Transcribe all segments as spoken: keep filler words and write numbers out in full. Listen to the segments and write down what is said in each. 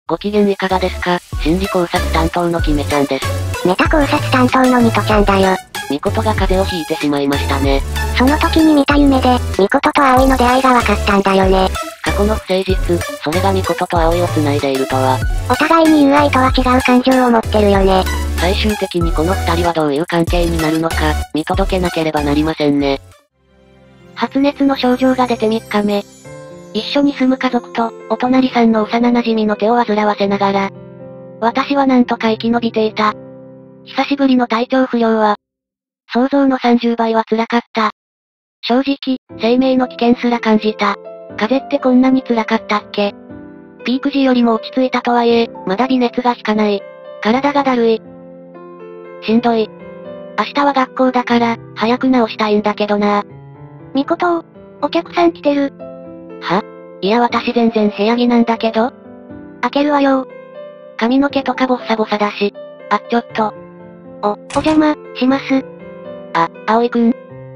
ご機嫌いかがですか？心理考察担当のキメちゃんです。 メタ考察担当のミトちゃんだよ。 ミコトが風邪をひいてしまいましたね。 その時に見た夢で、ミコトと葵の出会いが分かったんだよね。 過去の不誠実、それがミコトと葵を繋いでいるとは。 お互いに友愛とは違う感情を持ってるよね。 最終的にこの二人はどういう関係になるのか、見届けなければなりませんね。 発熱の症状が出てみっかめ。一緒に住む家族と、お隣さんの幼馴染の手を煩わせながら、私はなんとか生き延びていた。久しぶりの体調不良は、想像のさんじゅうばいは辛かった。正直、生命の危険すら感じた。風邪ってこんなに辛かったっけ？ピーク時よりも落ち着いたとはいえ、まだ微熱が引かない。体がだるい。しんどい。明日は学校だから、早く治したいんだけどな。みこと、お客さん来てる。はいや私全然部屋着なんだけど。開けるわよ。髪の毛とかボッサボサだし。あ、ちょっと。お、お邪魔、します。あ、葵くん。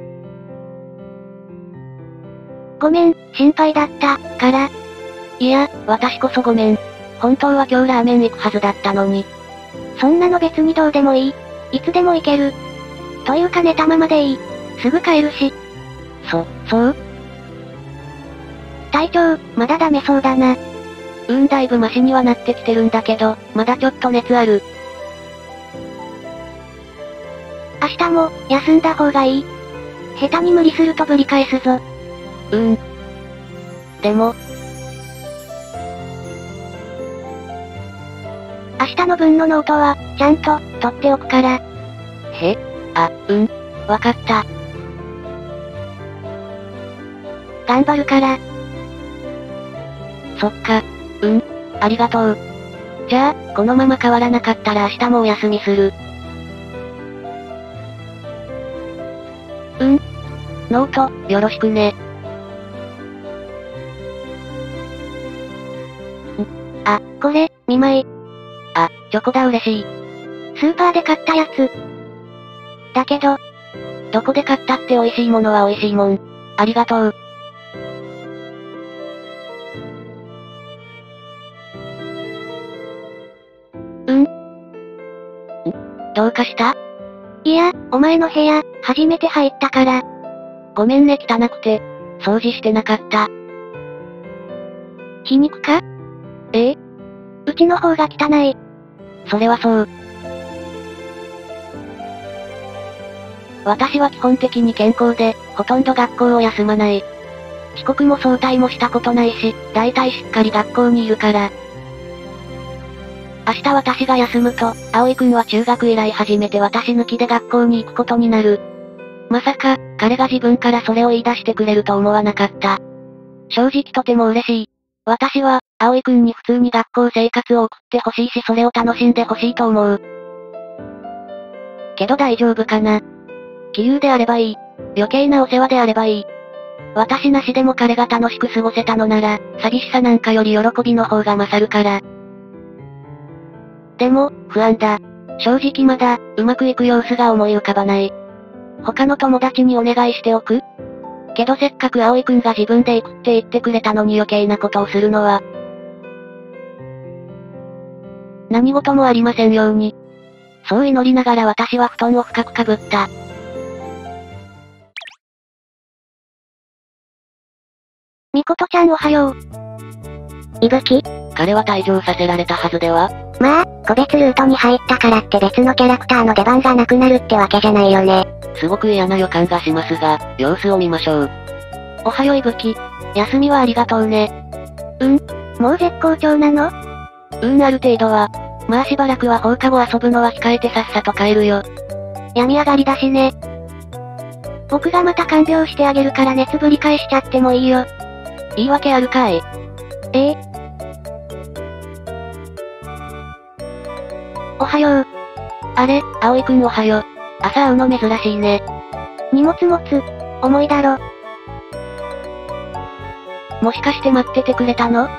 ごめん、心配だった、から。いや、私こそごめん。本当は今日ラーメン行くはずだったのに。そんなの別にどうでもいい。いつでも行ける。というか寝たままでいい。すぐ帰るし。そ、そう体調、まだダメそうだな。うーんだいぶマシにはなってきてるんだけど、まだちょっと熱ある。明日も、休んだ方がいい。下手に無理するとぶり返すぞ。うーん。でも、明日の分のノートは、ちゃんと、取っておくから。へ？あ、うん。わかった。頑張るから。そっか。うん。ありがとう。じゃあ、このまま変わらなかったら明日もお休みする。うん。ノート、よろしくね。ん、あ、これ、にまい。あ、チョコだ嬉しい。スーパーで買ったやつ。だけど、どこで買ったって美味しいものは美味しいもん。ありがとう。うん。ん？どうかした？いや、お前の部屋、初めて入ったから。ごめんね汚くて、掃除してなかった。皮肉か？ええ？うちの方が汚い。それはそう。私は基本的に健康で、ほとんど学校を休まない。遅刻も早退もしたことないし、だいたいしっかり学校にいるから。明日私が休むと、葵くんは中学以来初めて私抜きで学校に行くことになる。まさか、彼が自分からそれを言い出してくれると思わなかった。正直とても嬉しい。私は、葵くんに普通に学校生活を送ってほしいしそれを楽しんでほしいと思う。けど大丈夫かな。杞憂であればいい。余計なお世話であればいい。私なしでも彼が楽しく過ごせたのなら、寂しさなんかより喜びの方が勝るから。でも、不安だ。正直まだ、うまくいく様子が思い浮かばない。他の友達にお願いしておく？けどせっかく葵くんが自分で行くって言ってくれたのに余計なことをするのは。何事もありませんように。そう祈りながら私は布団を深くかぶった。みことちゃんおはよう。いぶき？ 彼は退場させられたはずでは？ まあ、個別ルートに入ったからって別のキャラクターの出番がなくなるってわけじゃないよね。 すごく嫌な予感がしますが、様子を見ましょう。 おはよういぶき。休みはありがとうね。うん？もう絶好調なの？うーんある程度は。まあしばらくは放課後遊ぶのは控えてさっさと帰るよ。病み上がりだしね。僕がまた看病してあげるから熱ぶり返しちゃってもいいよ。言い訳あるかい？ええ。おはよう。 あれ、葵くんおはよう。朝会うの珍しいね。 荷物持つ、重いだろ。 もしかして待っててくれたの？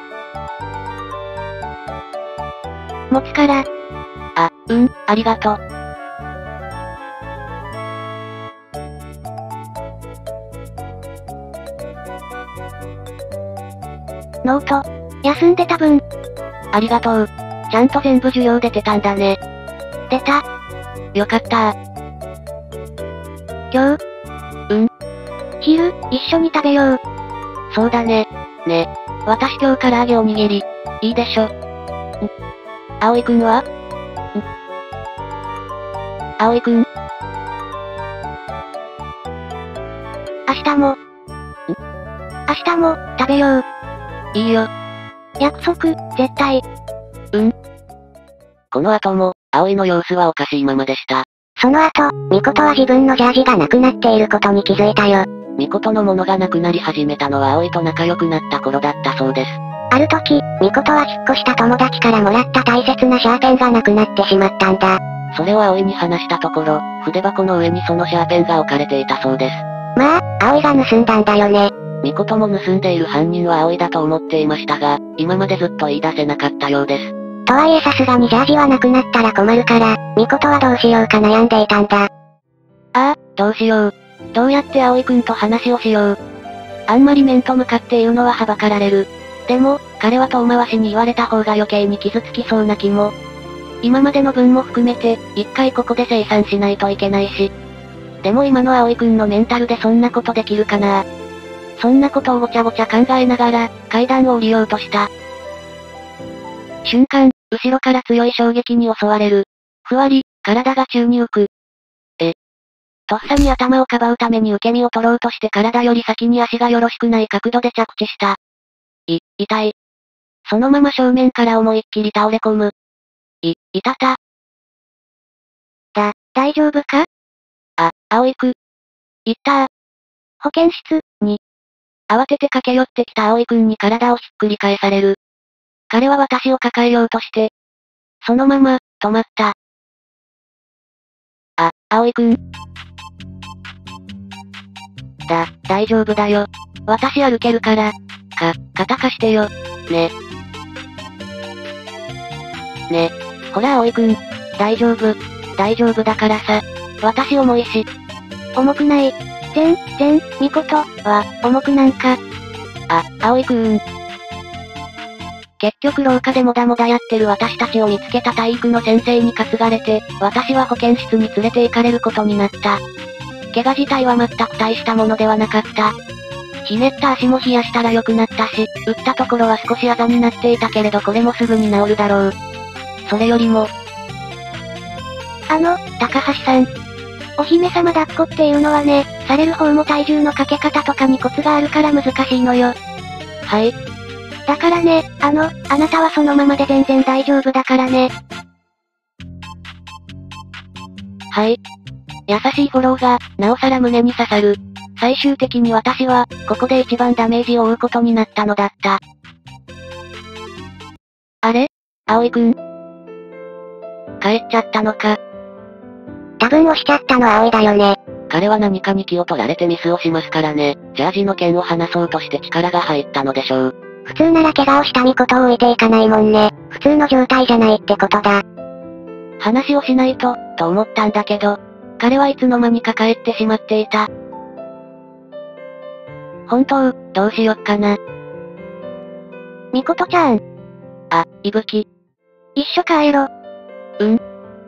持つから。 あ、うん、ありがとう。 ノート、休んでた分。 ありがとう。ちゃんと全部授業出てたんだね。出た。よかった今日うん。昼、一緒に食べよう。そうだね。ね。私今日唐揚げおにぎり。いいでしょ。ん葵くんはん葵くん明日も。ん明日も、食べよう。いいよ。約束、絶対。うん。この後も、葵の様子はおかしいままでした。その後、ミコトは自分のジャージがなくなっていることに気づいたよ。ミコトのものがなくなり始めたのは葵と仲良くなった頃だったそうです。ある時、ミコトは引っ越した友達からもらった大切なシャーペンがなくなってしまったんだ。それを葵に話したところ、筆箱の上にそのシャーペンが置かれていたそうです。まあ、葵が盗んだんだよね。ミコトも盗んでいる犯人は葵だと思っていましたが、今までずっと言い出せなかったようです。とはいえさすがにジャージはなくなったら困るから、ミコトはどうしようか悩んでいたんだ。ああ、どうしよう。どうやって葵くんと話をしよう。あんまり面と向かって言うのははばかられる。でも、彼は遠回しに言われた方が余計に傷つきそうな気も。今までの分も含めて、一回ここで清算しないといけないし。でも今の葵くんのメンタルでそんなことできるかな。そんなことをごちゃごちゃ考えながら、階段を降りようとした。瞬間、後ろから強い衝撃に襲われる。ふわり、体が宙に浮く。え。とっさに頭をかばうために受け身を取ろうとして体より先に足がよろしくない角度で着地した。い、痛い。そのまま正面から思いっきり倒れ込む。い、いたた。だ、大丈夫か？あ、葵くん。行ったー。保健室、に。慌てて駆け寄ってきた葵くんに体をひっくり返される。彼は私を抱えようとして、そのまま、止まった。あ、葵くん。だ、大丈夫だよ。私歩けるから。か、肩貸してよ。ね。ね。ほら葵くん。大丈夫。大丈夫だからさ。私重いし。重くない。全、然、ミコト、は、重くなんか。あ、葵くん。結局廊下でもだもだやってる私たちを見つけた体育の先生に担がれて、私は保健室に連れて行かれることになった。怪我自体は全く大したものではなかった。ひねった足も冷やしたら良くなったし、打ったところは少しあざになっていたけれどこれもすぐに治るだろう。それよりも。あの、高橋さん。お姫様抱っこっていうのはね、される方も体重のかけ方とかにコツがあるから難しいのよ。はい。だからね、あの、あなたはそのままで全然大丈夫だからね。はい。優しいフォローが、なおさら胸に刺さる。最終的に私は、ここで一番ダメージを負うことになったのだった。あれ？葵くん。帰っちゃったのか。多分押しちゃったのは葵だよね。彼は何かに気を取られてミスをしますからね。ジャージの剣を離そうとして力が入ったのでしょう。普通なら怪我をしたミコトを置いていかないもんね。普通の状態じゃないってことだ。話をしないと、と思ったんだけど、彼はいつの間にか帰ってしまっていた。本当、どうしよっかな。ミコトちゃん。あ、いぶき。一緒帰ろ。うん。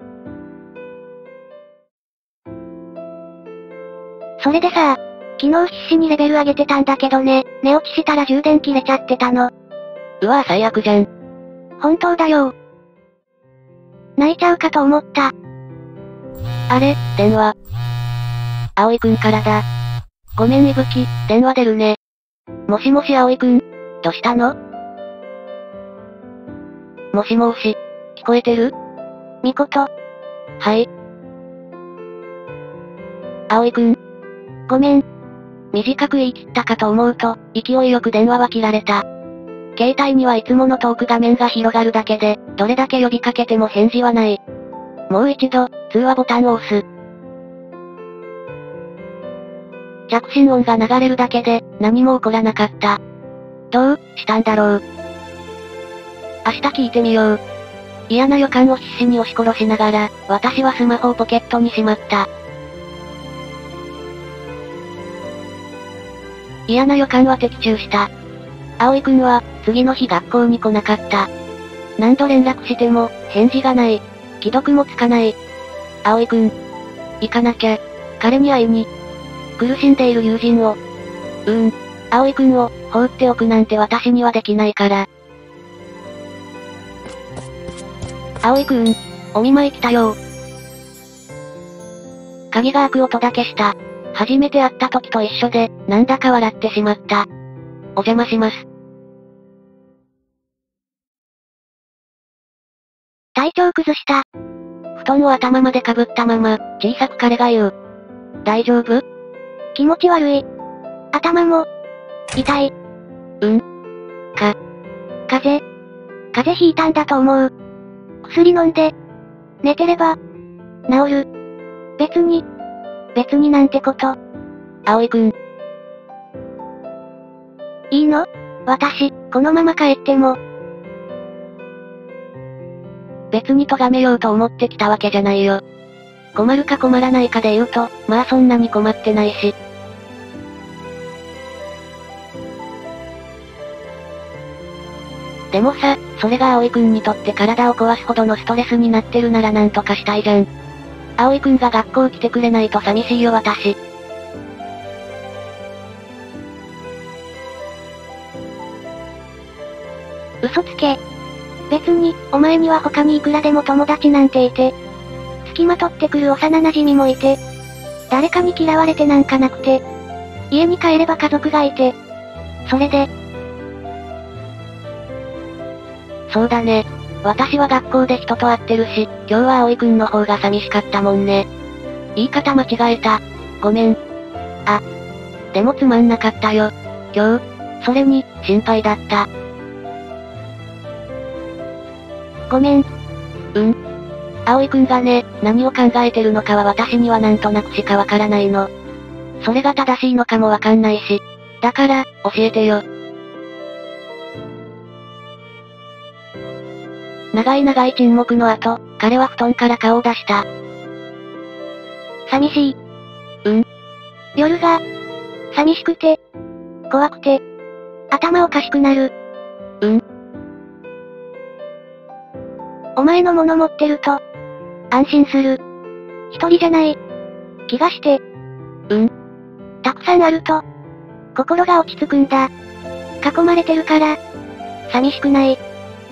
それでさ、昨日必死にレベル上げてたんだけどね、寝落ちしたら充電切れちゃってたの。うわぁ最悪じゃん。本当だよ。泣いちゃうかと思った。あれ、電話。葵くんからだ。ごめんいぶき、電話出るね。もしもし葵くん、どしたの？もしもーし、聞こえてる？ミコト。はい。葵くん。ごめん。短く言い切ったかと思うと、勢いよく電話は切られた。携帯にはいつものトーク画面が広がるだけで、どれだけ呼びかけても返事はない。もう一度、通話ボタンを押す。着信音が流れるだけで、何も起こらなかった。どうしたんだろう。明日聞いてみよう。嫌な予感を必死に押し殺しながら、私はスマホをポケットにしまった。嫌な予感は的中した。葵くんは、次の日学校に来なかった。 何度連絡しても、返事がない。既読もつかない。葵くん。行かなきゃ。彼に会いに。苦しんでいる友人を。うーん。葵くんを、放っておくなんて私にはできないから。葵くん。お見舞い来たよ。鍵が開く音だけした。初めて会った時と一緒で、なんだか笑ってしまった。お邪魔します。 体調崩した。 布団を頭までかぶったまま、小さく彼が言う。大丈夫？ 気持ち悪い。頭も、痛い。 うん。か、 風邪。風邪ひいたんだと思う。薬飲んで、寝てれば、治る。別に、別になんてこと。 葵くん。 いいの？私、このまま帰っても。 別に咎めようと思ってきたわけじゃないよ。困るか困らないかで言うと、まあそんなに困ってないし。でもさ、それが葵くんにとって体を壊すほどのストレスになってるならなんとかしたいじゃん。葵くんが学校来てくれないと寂しいよ私。 嘘つけ。別に、お前には他にいくらでも友達なんていて、付きまとってくる幼馴染もいて、誰かに嫌われてなんかなくて、家に帰れば家族がいて、それで、 そうだね。私は学校で人と会ってるし、今日は葵くんの方が寂しかったもんね。言い方間違えた。ごめん。あ。でもつまんなかったよ。今日。それに、心配だった。 ごめん。 うん。葵くんがね、何を考えてるのかは私にはなんとなくしかわからないの。それが正しいのかもわかんないし。だから、教えてよ。長い長い沈黙の後、彼は布団から顔を出した。 寂しい。 うん。 夜が、寂しくて、怖くて、頭おかしくなる。 うん。 お前のもの持ってると、安心する。一人じゃない。気がして。 うん。 たくさんあると、心が落ち着くんだ。囲まれてるから、寂しくない。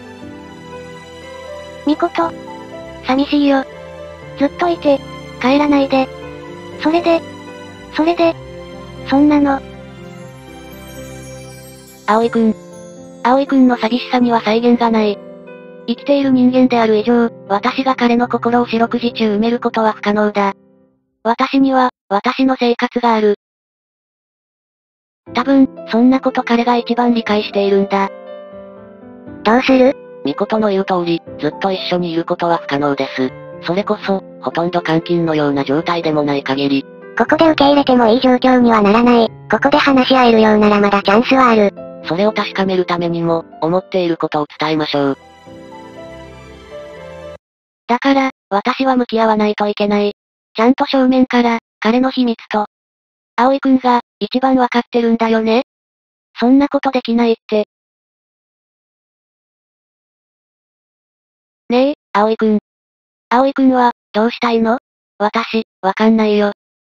みこと、寂しいよ。ずっといて、帰らないで。それで、それで、そんなの。 葵くん。葵くんの寂しさには際限がない。生きている人間である以上、私が彼の心を四六時中埋めることは不可能だ。私には、私の生活がある。多分、そんなこと彼が一番理解しているんだ。 どうする？ ミコトの言う通り、ずっと一緒にいることは不可能です。それこそ、ほとんど監禁のような状態でもない限り。 ここで受け入れてもいい状況にはならない。ここで話し合えるようならまだチャンスはある。 それを確かめるためにも、思っていることを伝えましょう。だから、私は向き合わないといけない。ちゃんと正面から、彼の秘密と、葵くんが、一番わかってるんだよね？そんなことできないって。ねえ、葵くん。葵くんは、どうしたいの？私、わかんないよ。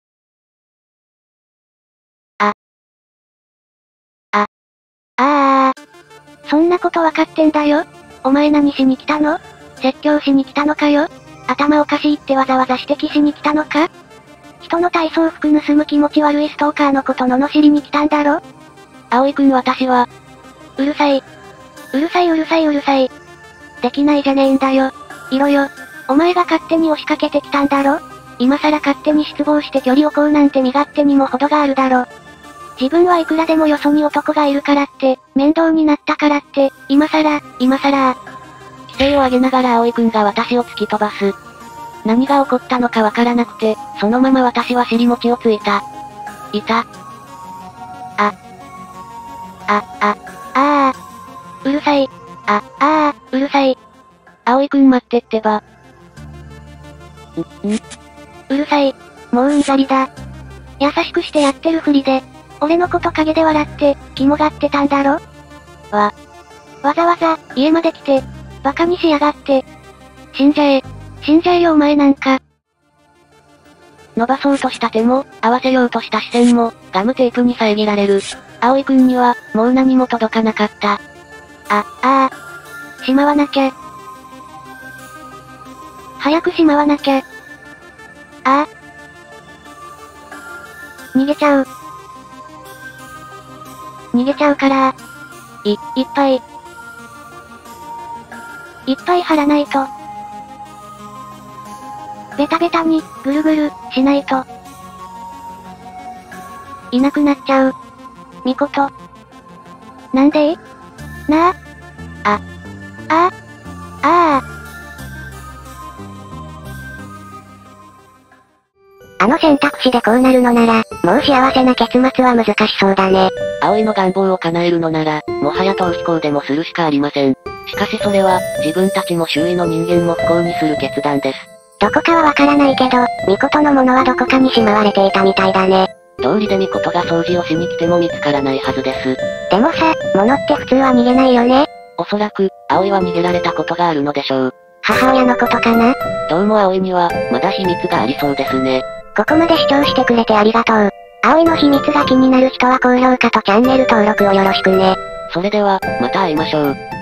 あ。あ。ああ。そんなことわかってんだよ。お前何しに来たの？説教しに来たのかよ？頭おかしいってわざわざ指摘しに来たのか？人の体操服盗む気持ち悪いストーカーのこと罵りに来たんだろ？ 葵くん私は、 うるさい。うるさいうるさいうるさい。できないじゃねえんだよ。いろよ。お前が勝手に押しかけてきたんだろ？今さら勝手に失望して距離をこうなんて身勝手にも程があるだろ。自分はいくらでもよそに男がいるからって、面倒になったからって、今さら、今さら。 規制を上げながら葵くんが私を突き飛ばす。何が起こったのかわからなくて、そのまま私は尻餅をついた。いた。あ。あ、あ、 ああ。うるさい。あ、ああ、うるさい。 葵くん待ってってば。ん、んうるさい。もううんざりだ。優しくしてやってるふりで、俺のこと陰で笑って、肝がってたんだろ？ わ。 わざわざ、家まで来て、 バカにしやがって。死んじゃえ。死んじゃえよお前なんか。 伸ばそうとした手も、合わせようとした視線も、ガムテープに遮られる。葵くんには、もう何も届かなかった。 あ、ああ。しまわなきゃ。早くしまわなきゃ。ああ。逃げちゃう。逃げちゃうから。い、いっぱい。いっぱい貼らないと。ベタベタに、ぐるぐる、しないと。いなくなっちゃう。みこと。なんでなあ。あ。ああ。ああ。あの選択肢でこうなるのなら、もう幸せな結末は難しそうだね。 葵の願望を叶えるのなら、もはや逃避行でもするしかありません。しかしそれは、自分たちも周囲の人間も不幸にする決断です。 どこかはわからないけど、ミコトのものはどこかにしまわれていたみたいだね。 道理でミコトが掃除をしに来ても見つからないはずです。 でもさ、物って普通は逃げないよね。 おそらく、葵は逃げられたことがあるのでしょう。 母親のことかな？ どうも葵には、まだ秘密がありそうですね。 ここまで視聴してくれてありがとう。葵の秘密が気になる人は高評価とチャンネル登録をよろしくね。 それでは、また会いましょう。